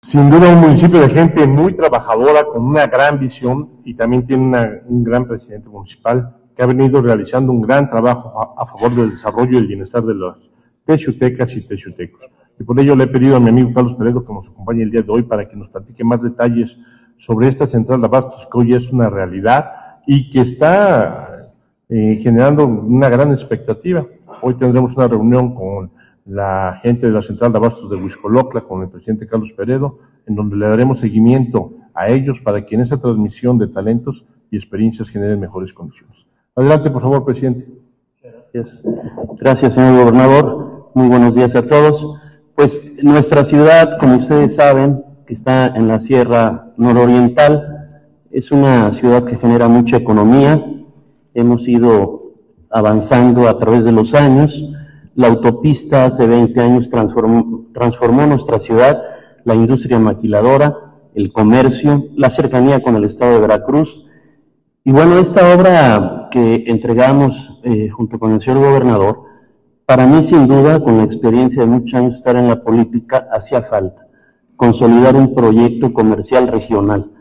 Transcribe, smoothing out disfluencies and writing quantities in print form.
Sin duda un municipio de gente muy trabajadora, con una gran visión, y también tiene un gran presidente municipal que ha venido realizando un gran trabajo a favor del desarrollo y el bienestar de los texutecas y texutecos. Y por ello le he pedido a mi amigo Carlos Peredo que nos acompañe el día de hoy para que nos platique más detalles sobre esta central de abastos que hoy es una realidad y que está generando una gran expectativa. Hoy tendremos una reunión con la gente de la central de abastos de Huixcolocla, con el presidente Carlos Peredo, en donde le daremos seguimiento a ellos para que en esa transmisión de talentos y experiencias generen mejores condiciones. Adelante, por favor, presidente. Gracias. Gracias, señor gobernador. Muy buenos días a todos. Pues nuestra ciudad, como ustedes saben, que está en la Sierra Nororiental, es una ciudad que genera mucha economía. Hemos ido avanzando a través de los años. La autopista hace 20 años transformó nuestra ciudad, la industria maquiladora, el comercio, la cercanía con el estado de Veracruz. Y bueno, esta obra que entregamos junto con el señor gobernador, para mí sin duda, con la experiencia de muchos años estar en la política, hacía falta consolidar un proyecto comercial regional.